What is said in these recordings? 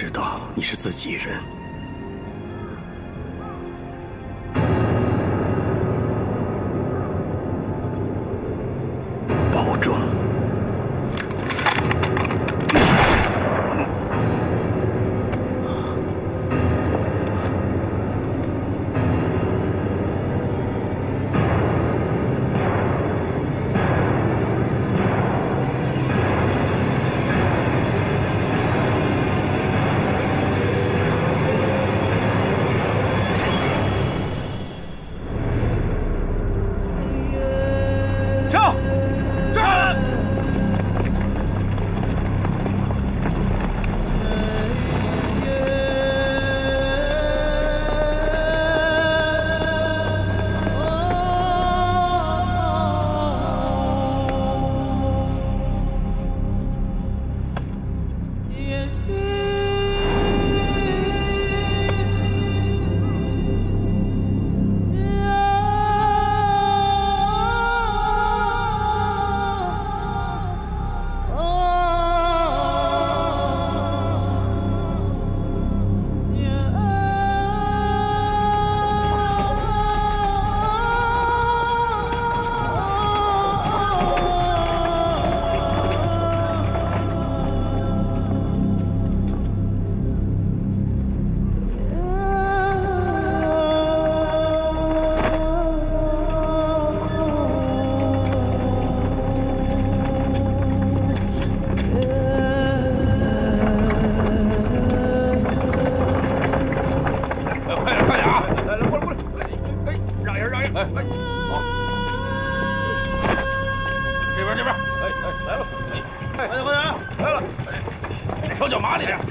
知道你是自己人。保重。 手脚麻利点。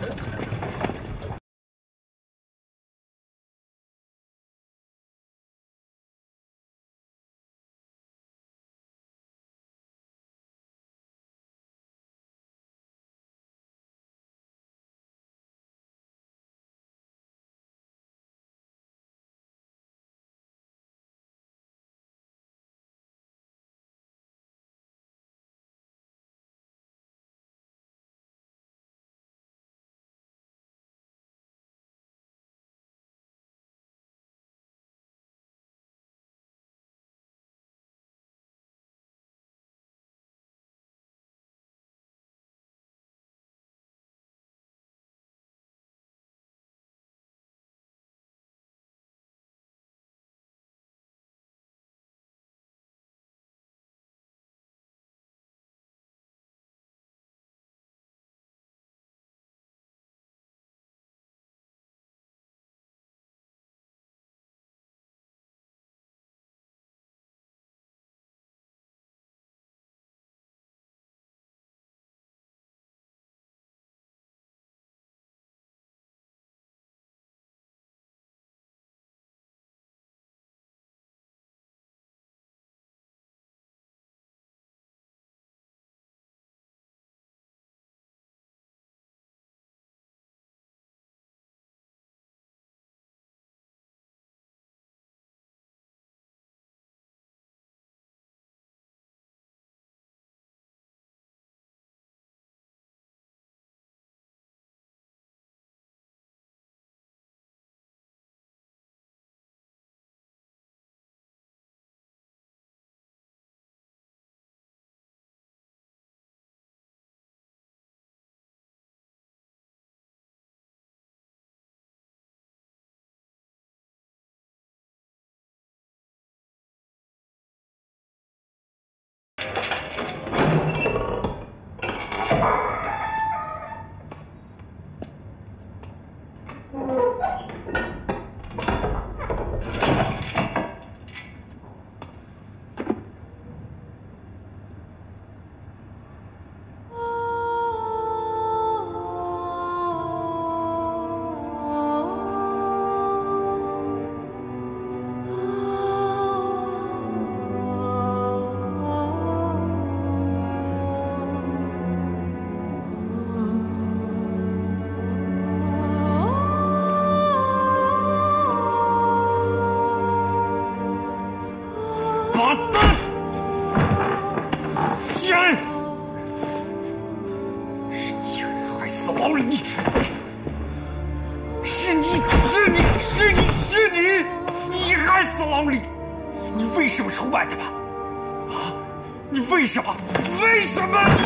什么出卖他吧？啊，你为什么？为什么你？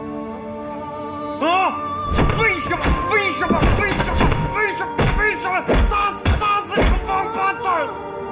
啊？为什么？为什么？为什么？为什么？为什么打死你个王八蛋！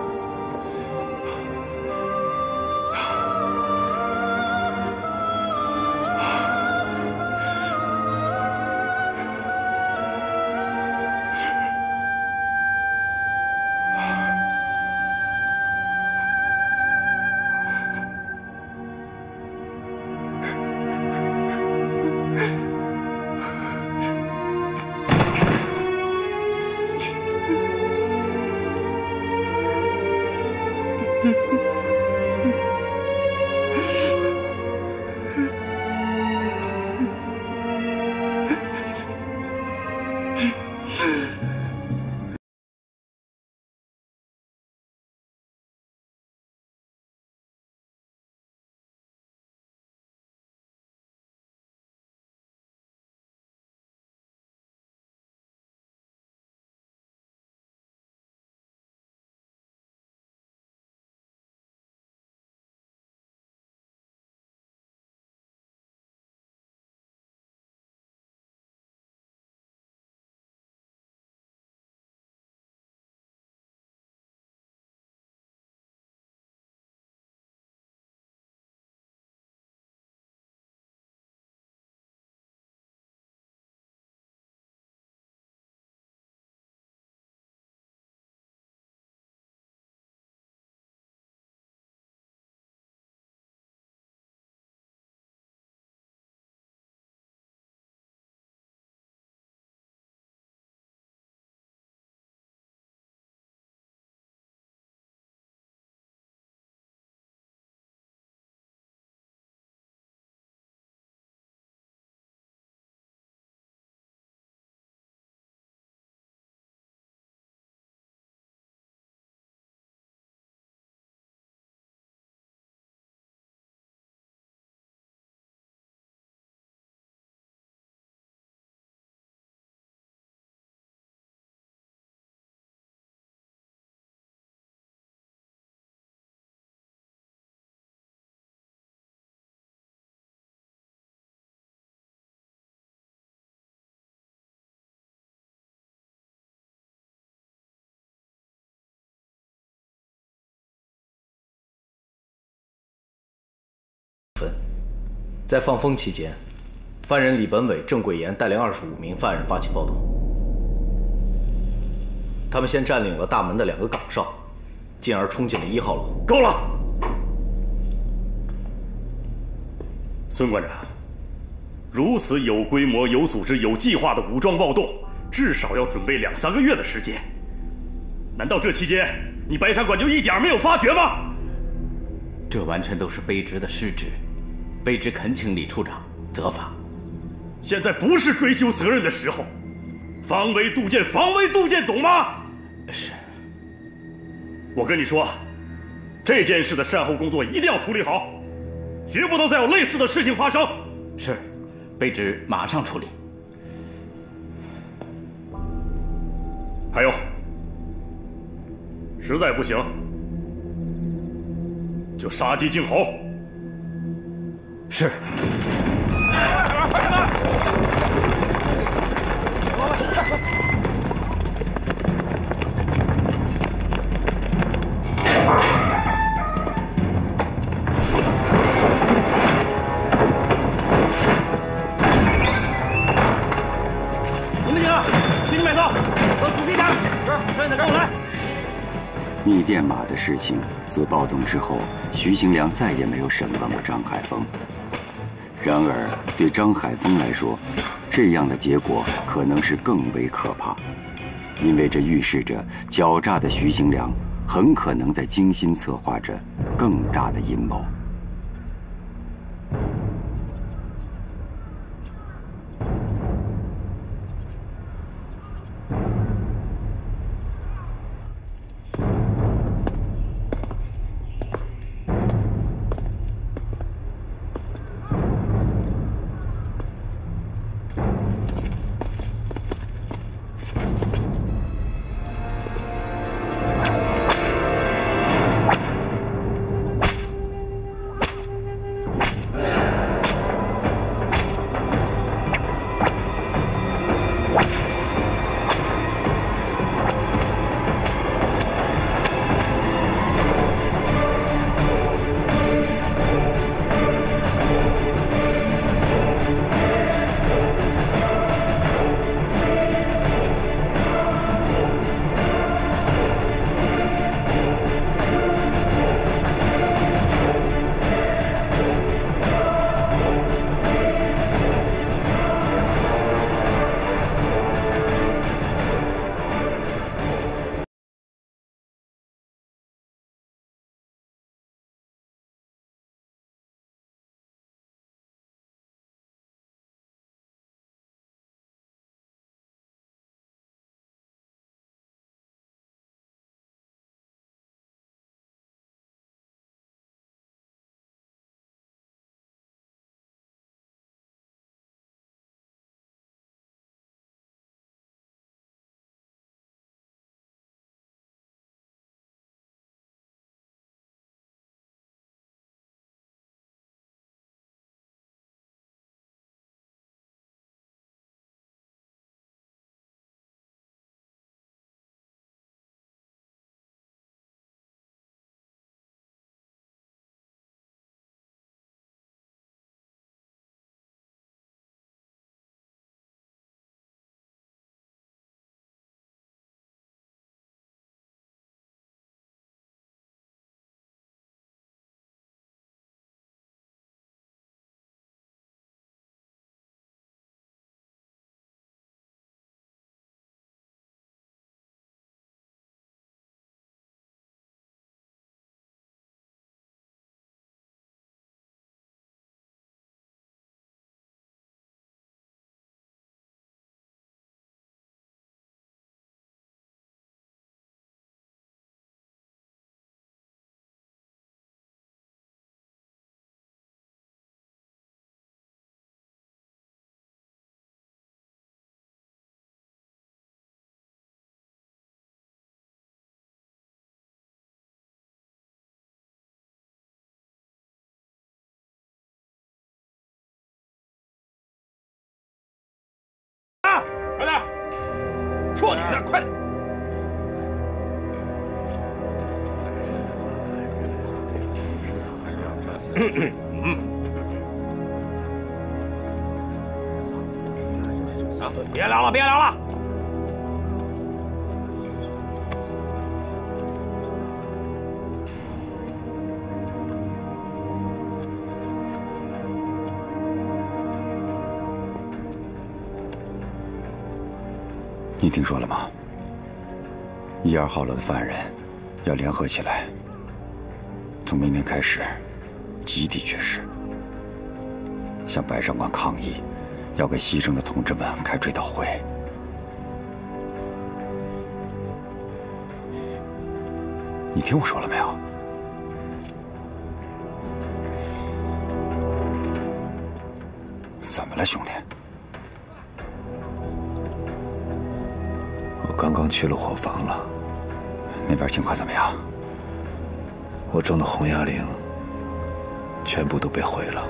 在放风期间，犯人李本伟、郑贵岩带领25名犯人发起暴动。他们先占领了大门的2个岗哨，进而冲进了1号楼。 够了，孙馆长，如此有规模、有组织、有计划的武装暴动，至少要准备2、3个月的时间。难道这期间你白山馆就一点没有发觉吗？ 这完全都是卑职的失职。 卑职恳请李处长责罚。 现在不是追究责任的时候，防微杜渐，防微杜渐，懂吗？ 是。 我跟你说，这件事的善后工作一定要处理好，绝不能再有类似的事情发生。 是，卑职马上处理。 还有，实在不行，就杀鸡儆猴。 是。 你们几个，给你买刀，走仔细点。是，剩下的跟我来。 密电码的事情，自暴动之后，徐行良再也没有审问过张海峰。 然而，对张海峰来说，这样的结果可能是更为可怕，因为这预示着狡诈的徐行良很可能在精心策划着更大的阴谋。 别聊了，别聊了。 你听说了吗？1、2号楼的犯人要联合起来，从明天开始集体绝食，向白上官抗议，要给牺牲的同志们开追悼会。你听我说了没有？怎么了，兄弟？ 我刚刚去了伙房了， 那边情况怎么样？ 我种的红哑铃全部都被毁了。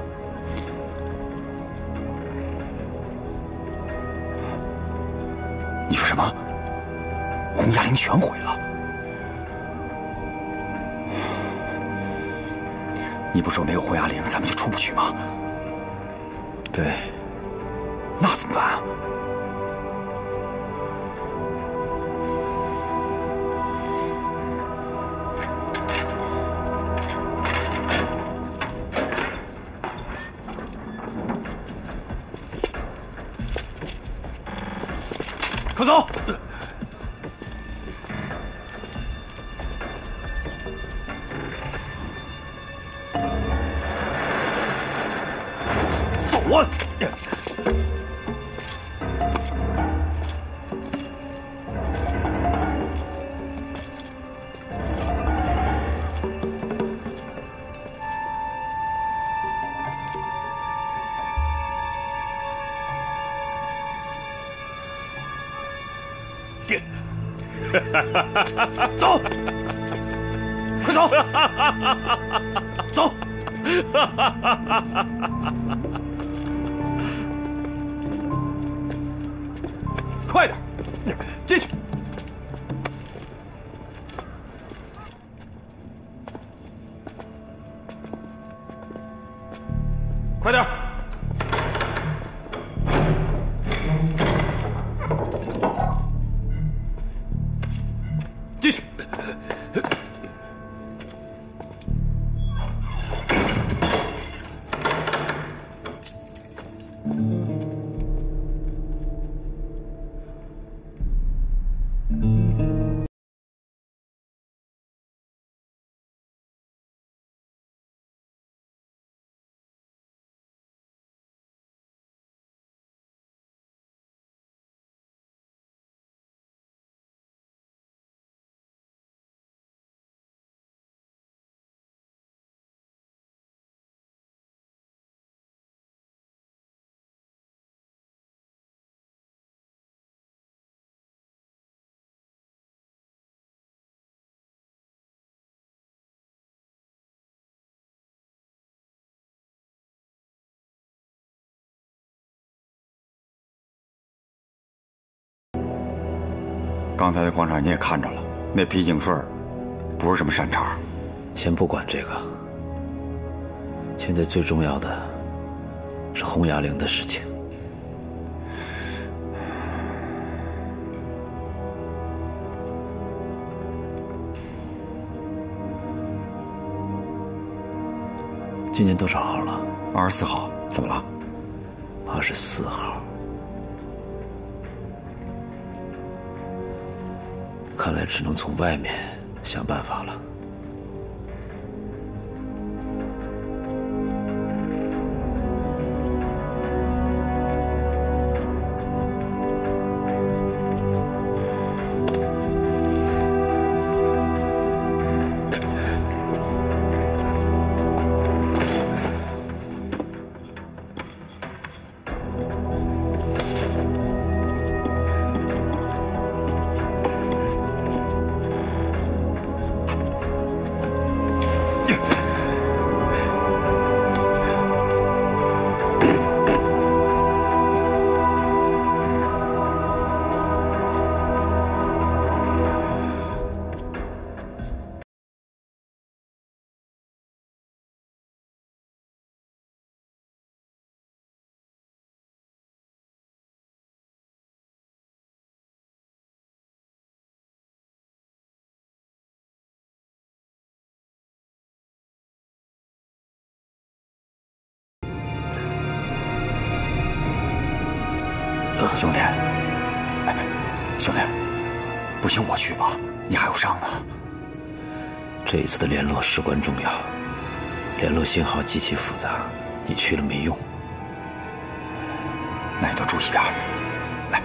你说什么？红哑铃全毁了？你不说没有红哑铃，咱们就出不去吗？ 对。 那怎么办啊？ 快走！走啊！走，快走，走，快点，进去。快点。继续。 刚才在广场你也看着了，那皮警顺不是什么善茬。 先不管这个，现在最重要的是红哑铃的事情。今年多少号了 ？24号，怎么了 ？24号。看来只能从外面想办法了。 兄弟，兄弟，不行我去吧，你还有伤呢。 这一次的联络事关重要，联络信号极其复杂，你去了没用。 那你多注意点。来。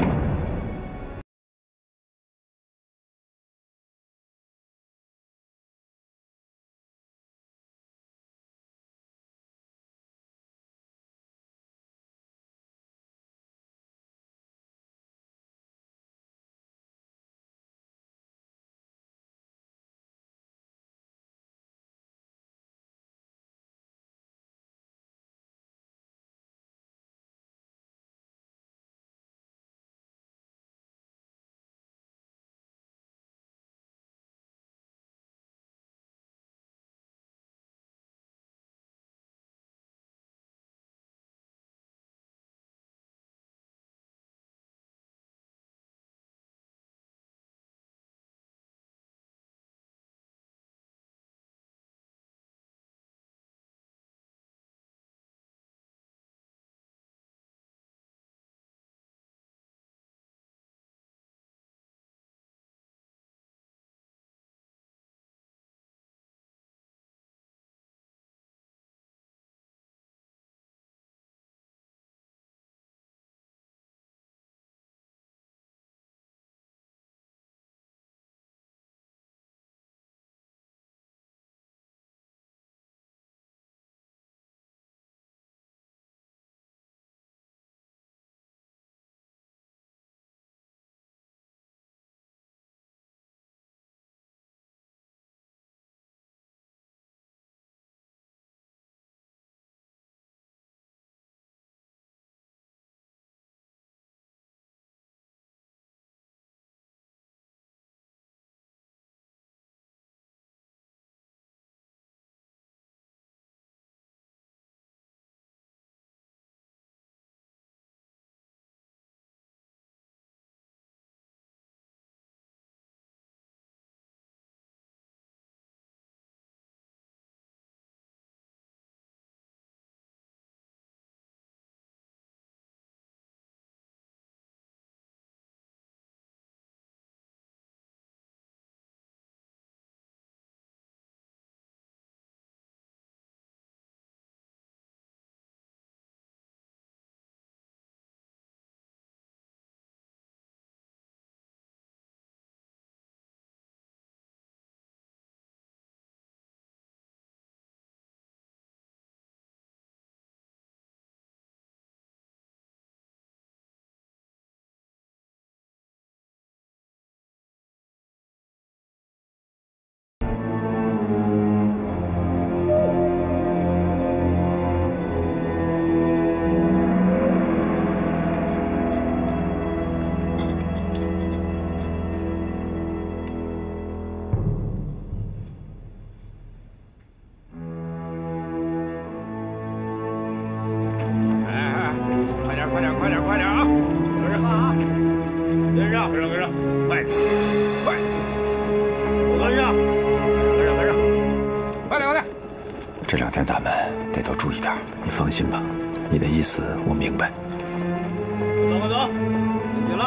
这2天咱们得多注意点。 你放心吧，你的意思我明白。 走，快走，进去了。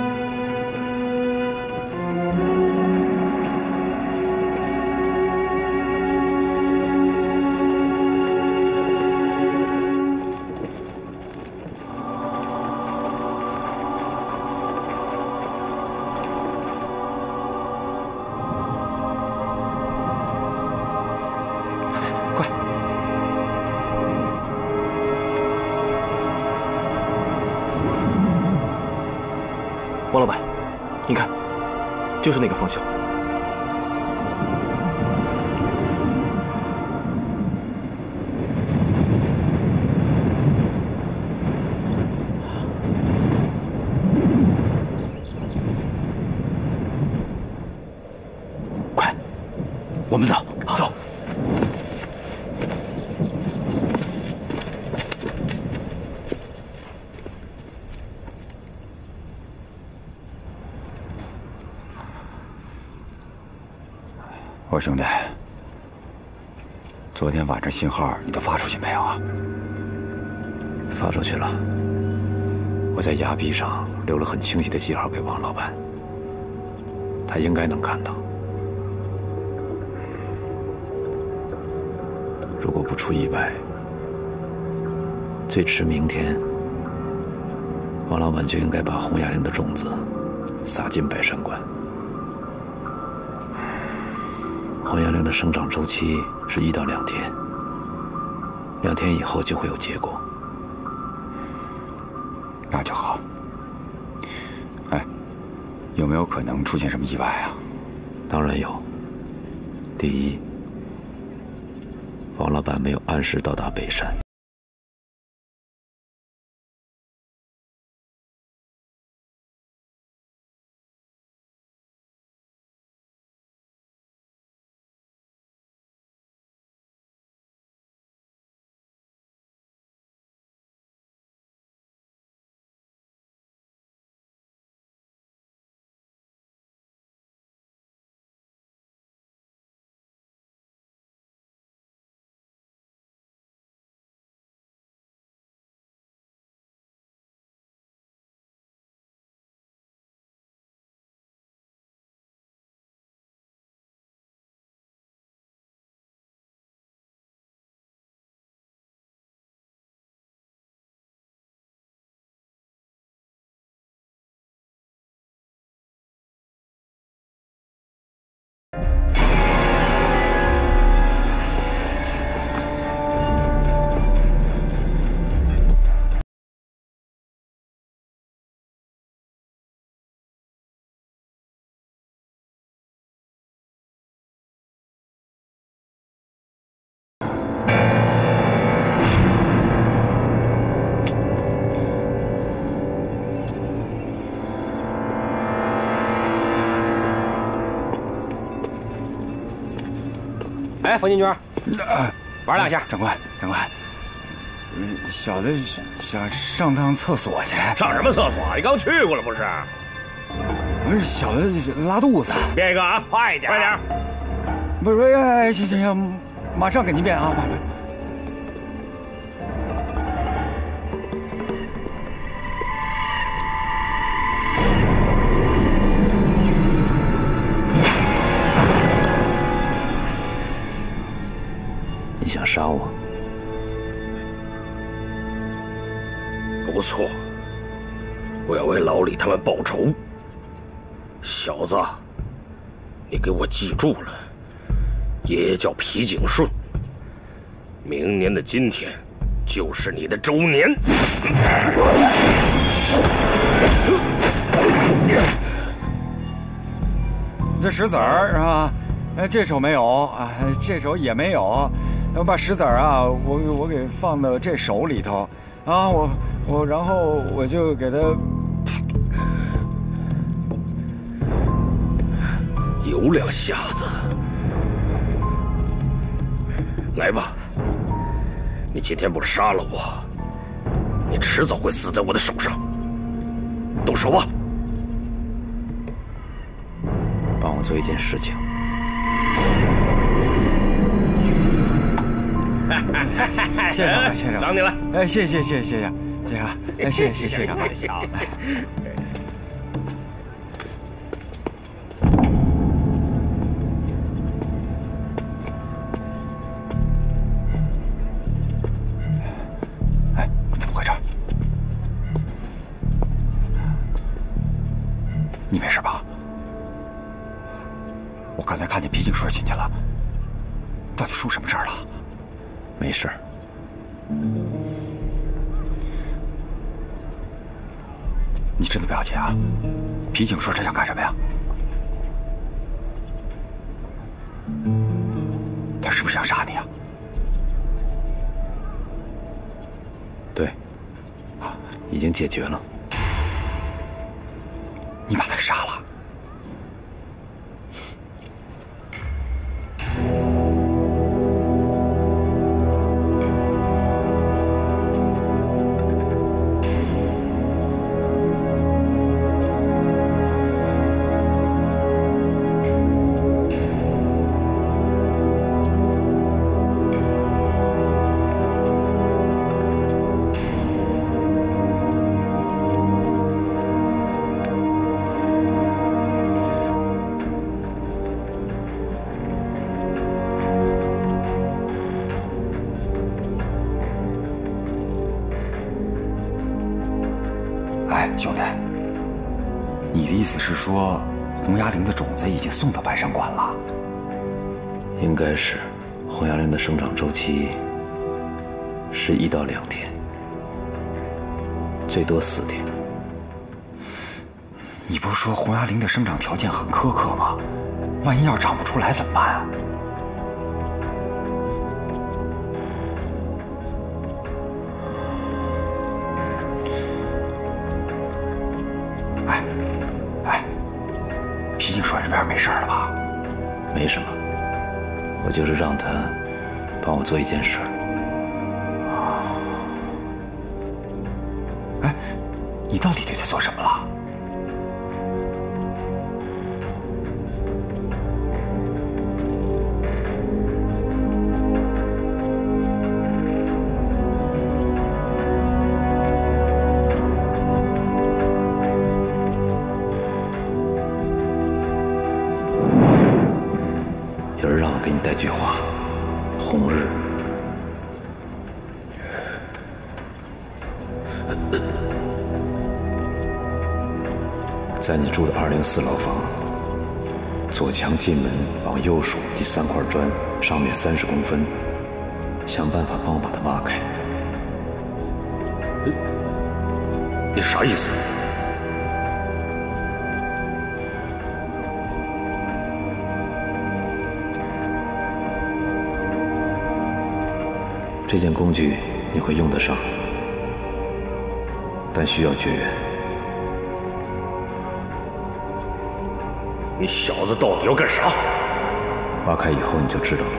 王老板，您看，就是那个方向。 快，我们走，走。我说兄弟，昨天晚上信号你都发出去没有啊？ 发出去了。 我在崖壁上留了很清晰的记号给王老板，他应该能看到。如果不出意外，最迟明天，王老板就应该把红哑铃的种子撒进白山关。红哑铃的生长周期是1到2天，2天以后就会有结果。 那就好。哎，有没有可能出现什么意外啊？ 当然有。第一，王老板没有按时到达北山。 哎，冯金娟，玩2下。 长官，小的想上趟厕所去。 上什么厕所？你刚去过了不是？ 不是，小的拉肚子。 变一个啊，快一点，快点。 不是，哎，行，马上给您变啊，马上。 你想杀我？ 不错，我要为老李他们报仇。小子，你给我记住了，爷爷叫皮景顺，明年的今天就是你的周年。 这石子儿是吧？这手没有啊，这手也没有。把石子儿啊，我给放到这手里头啊，然后我就给他有两下子，来吧，你今天不是杀了我，你迟早会死在我的手上。动手吧， 帮我做一件事情。 谢长官，谢长官， 找你了。 哎，谢啊，谢长官。哎，怎么回事？你没事吧？我刚才看见皮景顺进去了，到底出什么事儿了？ 没事。 你真的不要紧啊？皮景顺他想干什么呀？他是不是想杀你啊？ 对，已经解决了。 你把他杀了？ 哎，兄弟，你的意思是说，红崖灵的种子已经送到白山关了？ 应该是，红崖灵的生长周期是1到2天，最多4天。 你不是说红崖灵的生长条件很苛刻吗？万一要是长不出来怎么办啊？皮景顺这边没事了吧？ 没什么，我就是让他帮我做一件事。 哎，你到底对他做什么了？ 有人让我给你带句话：红日。在你住的204牢房，左墙进门往右数第3块砖，上面30公分，想办法帮我把它挖开。 你啥意思？ 这件工具你会用得上，但需要绝缘。 你小子到底要干啥？ 挖开以后你就知道了。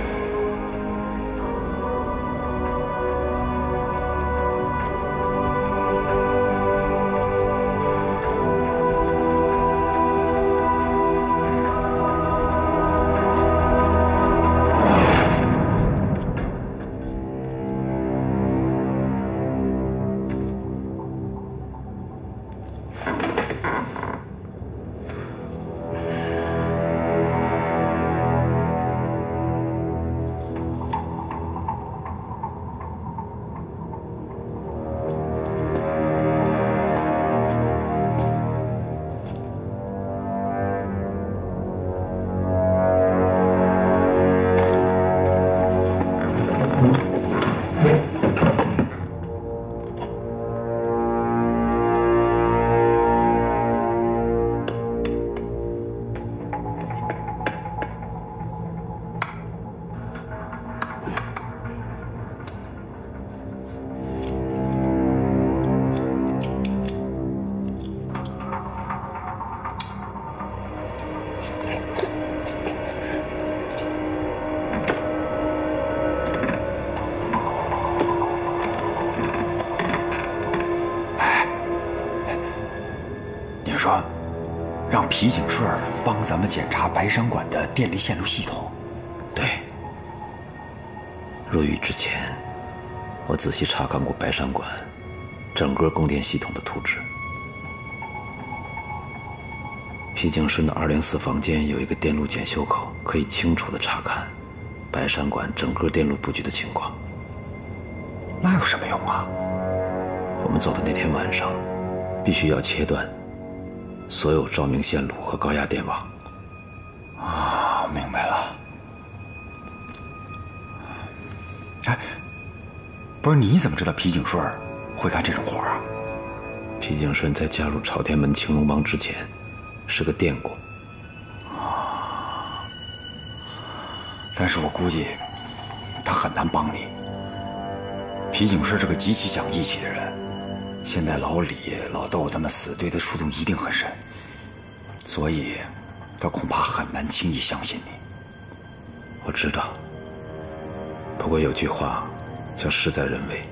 让皮景顺帮咱们检查白山馆的电力线路系统。 对，入狱之前，我仔细查看过白山馆整个供电系统的图纸。皮景顺的204房间有一个电路检修口，可以清楚地查看白山馆整个电路布局的情况。 那有什么用啊？ 我们走的那天晚上，必须要切断所有照明线路和高压电网。 啊，明白了。哎，不是，你怎么知道皮景顺会干这种活啊？ 皮景顺在加入朝天门青龙帮之前，是个电工。 但是我估计他很难帮你。皮景顺是个极其讲义气的人，现在老李、老窦他们死对他触动一定很深，所以他恐怕很难轻易相信你。 我知道，不过有句话叫事在人为。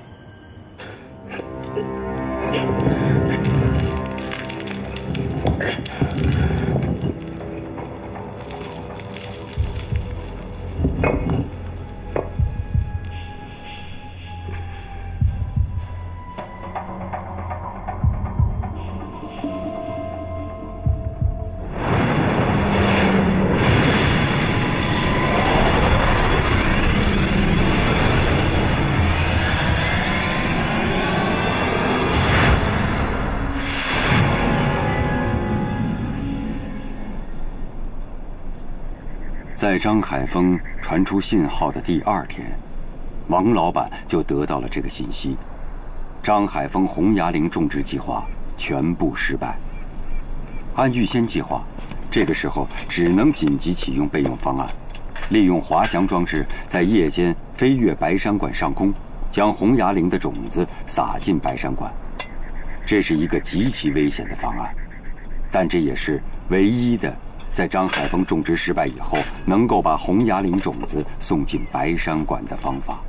在张海峰传出信号的第2天，王老板就得到了这个信息：张海峰红崖陵种植计划全部失败。按预先计划，这个时候只能紧急启用备用方案，利用滑翔装置在夜间飞越白山馆上空，将红崖陵的种子撒进白山馆。这是一个极其危险的方案，但这也是唯一的在张海峰种植失败以后能够把红崖陵种子送进白山馆的方法。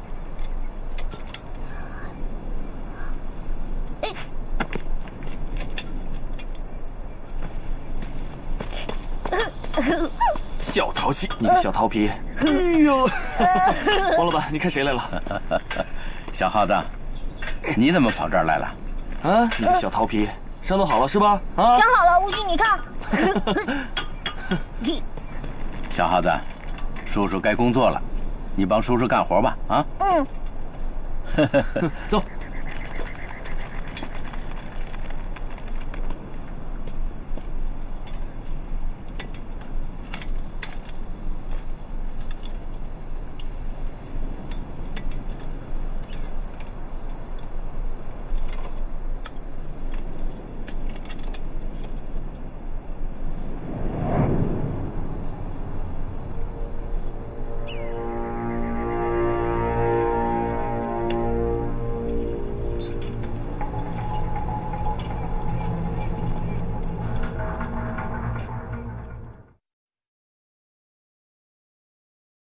小淘气，你个小淘皮！哎呦，王老板，你看谁来了？ 小耗子，你怎么跑这儿来了？ 啊，你个小淘皮，伤都好了是吧？啊， 伤好了，无忌，你看。 小耗子，叔叔该工作了，你帮叔叔干活吧。啊。 嗯。 走。